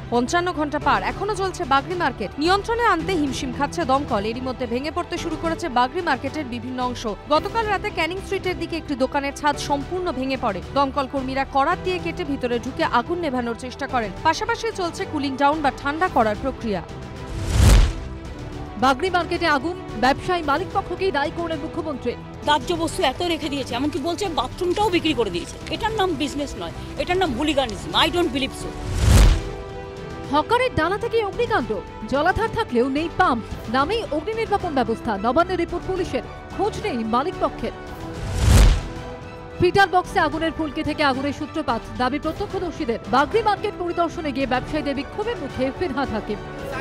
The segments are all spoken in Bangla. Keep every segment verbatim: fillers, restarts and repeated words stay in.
পঞ্চান্ন ঘন্টা পার, এখনো চলছে বাগরি মার্কেট। নিয়ন্ত্রণে আনতে হিমশিম খাচ্ছে দমকল। এরই মধ্যে ভেঙে পড়তে শুরু করেছে বাগরি মার্কেটের বিভিন্ন অংশ। গতকাল রাতে ক্যানিং স্ট্রিটের দিকে একটি দোকানের ছাদ সম্পূর্ণ ভেঙে পড়ে। দমকল কর্মীরা করাত দিয়ে কেটে ভিতরে ঢুকে আগুন নেভানোর চেষ্টা করেন। পাশাপাশি চলছে কুলিং ডাউন বা ঠান্ডা করার প্রক্রিয়া। বাগরি মার্কেটে আগুন, ব্যবসায়ী মালিক পক্ষকেই দায়ী করলেন মুখ্যমন্ত্রী। দাহ্য বস্তু এত রেখে দিয়েছে, এমনকি বলছে বাথরুমটাও বিক্রি করে দিয়েছে। এটার নাম বিজনেস নয়, এটার নাম hooliganism. I don't believe so. হকারের ডানা থেকে অগ্নিকাণ্ড, জলাধার থাকলেও নেই পাম্প, নামেই অগ্নি নির্বাপন ব্যবস্থা। নবান্নের রিপোর্ট পুলিশের, খোঁজ নেই মালিক পক্ষের। ফিটার বক্সে আগুনের ফুলকি থেকে আগুনের সূত্রপাত, দাবি প্রত্যক্ষদর্শীদের। বাগরি মার্কেট পরিদর্শনে গিয়ে ব্যবসায়ীদের বিক্ষোভের মুখে ফিরহাদ হাকিম।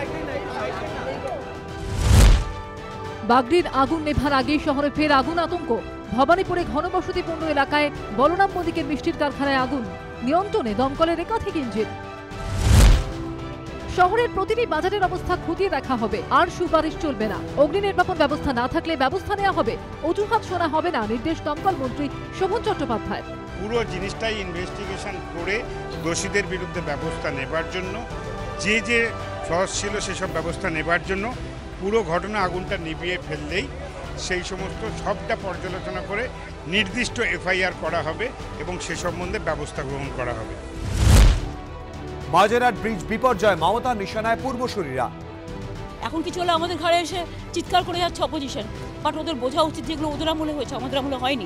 বাগরির আগুন নেভার আগেই শহরে ফের আগুন আতঙ্ক। ভবানীপুরে ঘনবসতিপূর্ণ এলাকায় বলরাম মল্লিকের মিষ্টির কারখানায় আগুন, নিয়ন্ত্রণে দমকলের একাধিক ইঞ্জিন। শহরের প্রতিটি বাজারের অবস্থা খতিয়ে দেখা হবে, আর সুপারিশ চলবে না। অগ্নি নির্বাপন ব্যবস্থা না থাকলে ব্যবস্থা নেওয়া হবে, অজুহাত শোনা হবে না, নির্দেশ দমকল মন্ত্রী শোভন চট্টোপাধ্যায়। পুরো জিনিসটাই ইনভেস্টিগেশন করে দোষীদের বিরুদ্ধে ব্যবস্থা নেবার জন্য, যে যে ফ্লস ছিল সেসব ব্যবস্থা নেবার জন্য, পুরো ঘটনা আগুনটা নিভিয়ে ফেললেই সেই সমস্ত সবটা পর্যালোচনা করে নির্দিষ্ট এফআইআর করা হবে এবং সে সম্বন্ধে ব্যবস্থা গ্রহণ করা হবে। মাঝেরহাট ব্রিজ বিপর্যয়, মমতার নিশানায় পূর্বসূরীরা। এখন কিছু হলে আমাদের ঘরে এসে চিৎকার করে যাচ্ছে অপোজিশন, বাট ওদের বোঝা উচিত যেগুলো ওদের আমলে হয়েছে আমাদের আমলে হয়নি।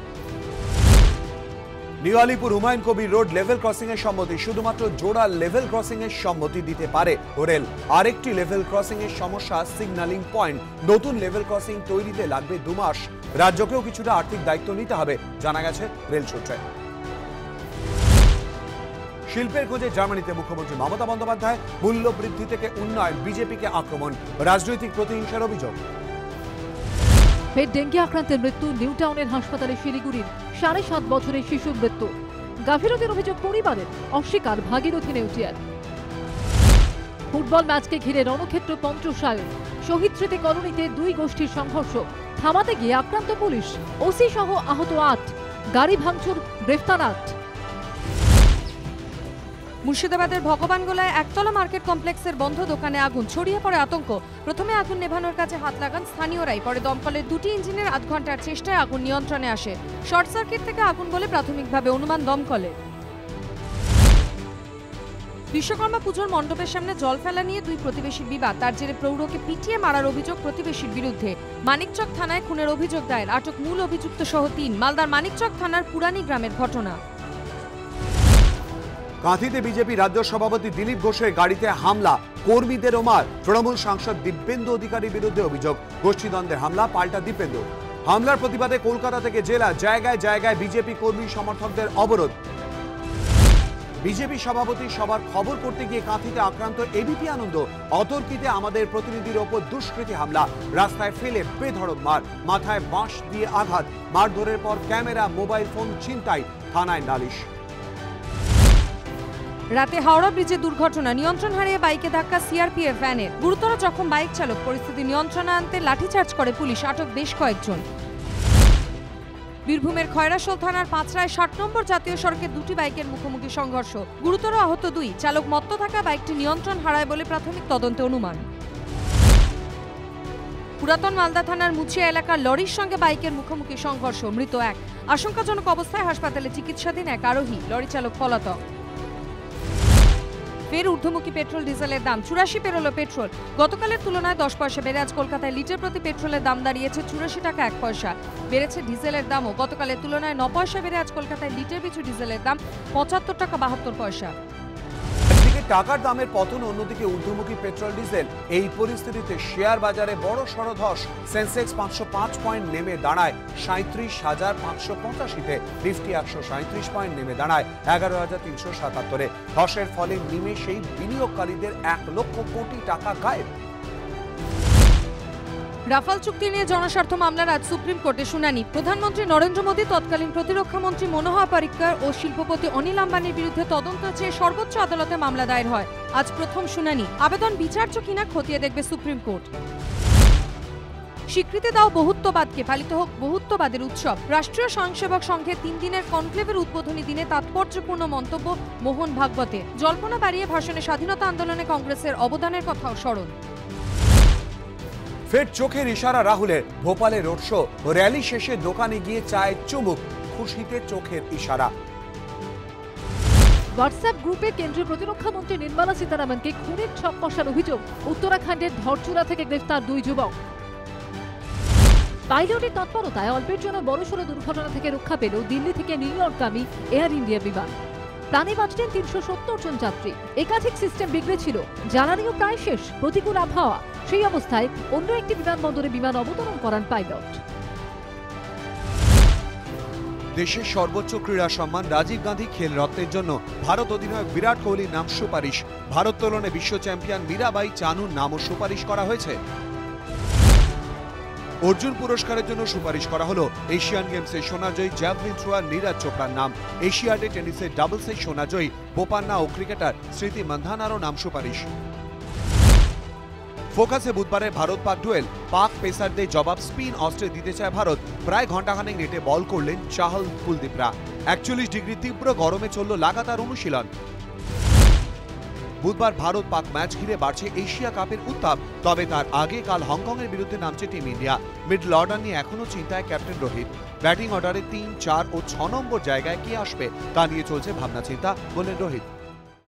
New Alipore Humayun Kabir road level crossing এর সম্মতি, শুধুমাত্র জোড়া লেভেল ক্রসিং এর সম্মতি দিতে পারে রেল। আরেকটি লেভেল ক্রসিং এর সমস্যা সিগন্যালিং পয়েন্ট। নতুন লেভেল ক্রসিং তৈরিতে লাগবে দু মাস। রাজ্যকেও কিছুটা আর্থিক দায়িত্ব নিতে হবে, জানা গেছে রেল সূত্রে। শিল্পের খোঁজে জার্মানিতে মুখ্যমন্ত্রী মমতা বন্দ্যোপাধ্যায়। মূল্য বৃদ্ধি থেকে উন্নয়ন, বিজেপিকে আক্রমণ, রাজনৈতিক প্রতিহিংসার অভিযোগ। ফের ডেঙ্গি আক্রান্তের মৃত্যু নিউ টাউনের হাসপাতালে। শিলিগুড়ির সাড়ে সাত বছরের শিশুর মৃত্যু। গাফিলতির অভিযোগ পরিবারের, অস্বীকার ভাগীরথী নেউটিয়ার। ফুটবল ম্যাচকে ঘিরে রণক্ষেত্র পঞ্চসায়ন। শহীদ স্মৃতি কলোনিতে দুই গোষ্ঠীর সংঘর্ষ, থামাতে গিয়ে আক্রান্ত পুলিশ। ওসি সহ আহত আট, গাড়ি ভাঙচুর, গ্রেফতার আট। মুর্শিদাবাদের ভগবানগোলায় একতলা মার্কেট কমপ্লেক্সের বন্ধ দোকানে আগুন, ছড়িয়ে পড়ে আতঙ্ক। প্রথমে আগুন নেভানোর কাছে হাত লাগান স্থানীয়রাই, পরে দমকলের দুটি ইঞ্জিনের আধ ঘন্টার চেষ্টায় আগুন নিয়ন্ত্রণে আসে। শর্ট সার্কিট থেকে আগুন বলে প্রাথমিকভাবে অনুমান দমকলের। বিশ্বকর্মা পুজোর মণ্ডপের সামনে জল ফেলা নিয়ে দুই প্রতিবেশীর বিবাদ, তার জেরে প্রৌঢ়কে পিটিয়ে মারার অভিযোগ প্রতিবেশীর বিরুদ্ধে। মানিকচক থানায় খুনের অভিযোগ দায়ের, আটক মূল অভিযুক্ত সহ তিন। মালদার মানিকচক থানার পুরানি গ্রামের ঘটনা। কাঁথিতে বিজেপি রাজ্য সভাপতি দিলীপ ঘোষের গাড়িতে হামলা, কর্মীদের ওমার। তৃণমূল সাংসদ দিব্যেন্দু অধিকারীর বিরুদ্ধে অভিযোগ, গোষ্ঠীদ্বন্দ্বের হামলা, পাল্টা দিব্যেন্দু। হামলার প্রতিবাদে কলকাতা থেকে জেলা জায়গায় জায়গায় বিজেপি কর্মী সমর্থকদের অবরোধ। বিজেপি সভাপতি সবার খবর করতে গিয়ে কাঁথিতে আক্রান্ত এবিপি আনন্দ। অতর্কিতে আমাদের প্রতিনিধির ওপর দুষ্কৃতী হামলা, রাস্তায় ফেলে বেধড়ক মার, মাথায় বাঁশ দিয়ে আঘাত। মারধরের পর ক্যামেরা, মোবাইল ফোন ছিনতাই, থানায় নালিশ। রাতে হাওড়া ব্রিজে দুর্ঘটনা, নিয়ন্ত্রণ হারিয়ে বাইকে ধাক্কা সিআরপিএফ ভ্যানের। গুরুতর জখম বাইক চালক, পরিস্থিতি নিয়ন্ত্রণে আনতে লাঠিচার্জ করে পুলিশ, আটক বেশ কয়েকজন। বীরভূমের খয়রাশোল থানার পাঁচরায় ষাট নম্বর জাতীয় সড়কে দুটি বাইকের মুখোমুখি সংঘর্ষ, গুরুতর আহত দুই। চালক মত্ত থাকা বাইকটি নিয়ন্ত্রণ হারায় বলে প্রাথমিক তদন্তে অনুমান। পুরাতন মালদা থানার মুচিয়া এলাকার লরির সঙ্গে বাইকের মুখোমুখি সংঘর্ষ, মৃত এক। আশঙ্কাজনক অবস্থায় হাসপাতালে চিকিৎসাধীন এক আরোহী, লরি চালক পলাতক। ফের ঊর্ধ্বমুখী পেট্রোল ডিজেলের দাম, চুরাশি পেরোল পেট্রোল। গতকালের তুলনায় দশ পয়সা বেড়ে আজ কলকাতায় লিটার প্রতি পেট্রোলের দাম দাঁড়িয়েছে চুরাশি টাকা এক পয়সা। বেড়েছে ডিজেলের দামও, গতকালের তুলনায় ন পয়সা বেড়ে আজ কলকাতায় লিটার পিছু ডিজেলের দাম পঁচাত্তর টাকা বাহাত্তর পয়সা। একদিকে টাকার দামের পতন, অন্যদিকে ঊর্ধ্বমুখী পেট্রোল ডিজেল। এই পরিস্থিতিতে শেয়ার বাজারে বড় সড় ধস। সেন্সেক্স পাঁচশো পাঁচ পয়েন্ট নেমে দাঁড়ায় সাঁত্রিশ হাজার পাঁচশো পঁচাশিতে। নিফটি একশো সাঁত্রিশ পয়েন্ট নেমে দাঁড়ায় এগারো হাজার তিনশো সাতাত্তরে। ধসের ফলে নিমেষেই বিনিয়োগকারীদের এক লক্ষ কোটি টাকা গায়েব। রাফাল চুক্তি নিয়ে জনস্বার্থ মামলার আজ সুপ্রিম কোর্টে শুনানি। প্রধানমন্ত্রী নরেন্দ্র মোদী, তৎকালীন প্রতিরক্ষা মন্ত্রী মনোহর পারিক্কর ও শিল্পপতি অনিল আম্বানির বিরুদ্ধে তদন্ত চেয়ে সর্বোচ্চ আদালতে মামলা দায়ের হয়। আজ প্রথম শুনানি। আবেদন বিচার্য কিনা খতিয়ে দেখবে সুপ্রিম কোর্ট। স্বীকৃতি দাও বহুত্ববাদকে, পালিত হোক বহুত্ববাদের উৎসব। রাষ্ট্রীয় স্বয়ংসেবক সংঘের তিন দিনের কনক্লেভের উদ্বোধনী দিনে তাৎপর্যপূর্ণ মন্তব্য মোহন ভাগবতে। জল্পনা বাড়িয়ে ভাষণে স্বাধীনতা আন্দোলনে কংগ্রেসের অবদানের কথাও স্মরণ। ফের চোখের ইশারা রাহুলের। ভোপালে রোড শো, র্যালি শেষে দোকানে গিয়ে চায় চুমুক, খুশিতে চোখের ইশারা। হোয়াটসঅ্যাপ গ্রুপে কেন্দ্রীয় প্রতিরক্ষা মন্ত্রী নির্মলা সীতারামনকে খুনের ছক কষার অভিযোগ। উত্তরাখণ্ডের ধরচুরা থেকে গ্রেফতার দুই যুবক। পাইলটের তৎপরতায় অল্পের জন্য বড়সড় দুর্ঘটনা থেকে রক্ষা পেল দিল্লি থেকে নিউ ইয়র্কগামী এয়ার ইন্ডিয়া বিমান। প্রাণে বাঁচলেন তিনশো সত্তর জন যাত্রী। একাধিক সিস্টেম বিগড়ে ছিল, জ্বালানিও প্রায় শেষ, প্রতিকূল আবহাওয়া। সেই অবস্থায় অন্য একটি বিমানবন্দরে বিমান অবতরণ করান পাইলট। দেশের সর্বোচ্চ ক্রীড়া সম্মান রাজীব গান্ধী খেল রত্নের জন্য ভারত অধিনায়ক বিরাট কোহলির নাম সুপারিশ। ভারোত্তোলনে বিশ্ব চ্যাম্পিয়ন মীরাবাই চানুর নামও সুপারিশ করা হয়েছে। অর্জুন পুরস্কারের জন্য সুপারিশ করা হলো এশিয়ান গেমসে সোনাজয়ী জ্যাভলিন থ্রোয়ার নীরাজ চোপড়ার নাম। এশিয়াডে টেনিসে ডাবলসে সোনাজয়ী বোপান্না ও ক্রিকেটার স্মৃতি মান্ধানারও নাম সুপারিশ। ফোকাসে বুধবারে ভারত পাক ডুয়েল। পাক পেসারদের জবাব স্পিন অস্ত্রে দিতে চায় ভারত। প্রায় ঘণ্টাখানেক নেটে বল করলেন চাহল কুলদীপরা। একচল্লিশ ডিগ্রি তীব্র গরমে চলল লাগাতার অনুশীলন। বুধবার ভারত পাক ম্যাচ ঘিরে বাড়ছে এশিয়া কাপের উত্তাপ। তবে তার আগে কাল হংকংয়ের বিরুদ্ধে নামছে টিম ইন্ডিয়া। মিডল অর্ডার নিয়ে এখনও চিন্তায় ক্যাপ্টেন রোহিত। ব্যাটিং অর্ডারে তিন, চার ও ছ নম্বর জায়গায় কে আসবে তা নিয়ে চলছে ভাবনা চিন্তা, বললেন রোহিত।